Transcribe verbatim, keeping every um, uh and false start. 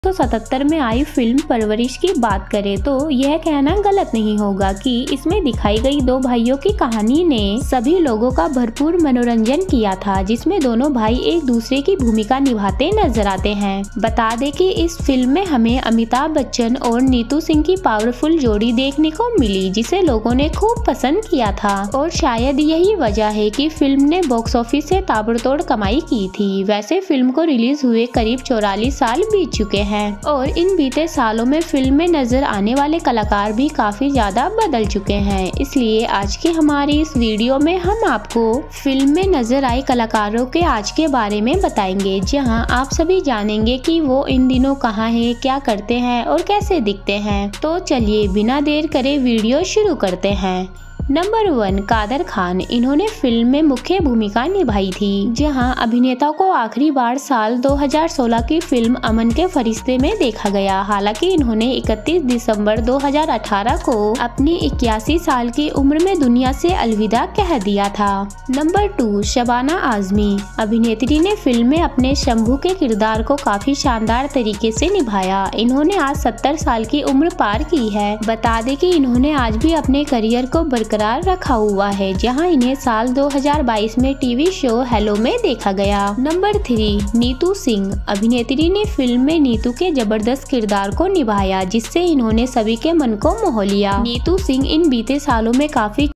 तो सतहत्तर में आई फिल्म परवरिश की बात करें तो यह कहना गलत नहीं होगा कि इसमें दिखाई गई दो भाइयों की कहानी ने सभी लोगों का भरपूर मनोरंजन किया था, जिसमें दोनों भाई एक दूसरे की भूमिका निभाते नजर आते हैं। बता दें कि इस फिल्म में हमें अमिताभ बच्चन और नीतू सिंह की पावरफुल जोड़ी देखने को मिली, जिसे लोगों ने खूब पसंद किया था और शायद यही वजह है कि फिल्म ने बॉक्स ऑफिस से ताबड़तोड़ कमाई की थी। वैसे फिल्म को रिलीज हुए करीब चौवालीस साल बीत चुके हैं और इन बीते सालों में फिल्म में नजर आने वाले कलाकार भी काफी ज्यादा बदल चुके हैं। इसलिए आज के हमारी इस वीडियो में हम आपको फिल्म में नजर आए कलाकारों के आज के बारे में बताएंगे, जहां आप सभी जानेंगे कि वो इन दिनों कहां हैं, क्या करते हैं और कैसे दिखते हैं। तो चलिए बिना देर करे वीडियो शुरू करते हैं। Number one, Kader Khan. इन्होंने फिल्म में मुख्य भूमिका निभाई थी, जहां अभिनेता को आखिरी बार साल दो हज़ार सोलह की फिल्म अमन के फरिश्ते में देखा गया। हालांकि इन्होंने इकतीस दिसंबर दो हज़ार अठारह को अपनी इक्यासी साल की उम्र में दुनिया से अलविदा कह दिया था। Number two, Shabana Azmi. अभिनेत्री ने फिल्म में अपने शंभू के किरदार को काफी शानदार तरीके से निभाया। इन्होंने आज सत्तर साल की उम्र पार की है। बता दें कि इन्होंने आज भी अपने करियर को बरकरार रखा हुआ है, जहां इन्हें साल दो हज़ार बाईस में टीवी शो हेलो में देखा गया। Number three, Neetu Singh. अभिनेत्री ने फिल्म में नीतू के जबरदस्त किरदार को निभाया, जिससे इन्होंने सभी के मन को मोह लिया। नीतू सिंह इन बीते सालों में काफी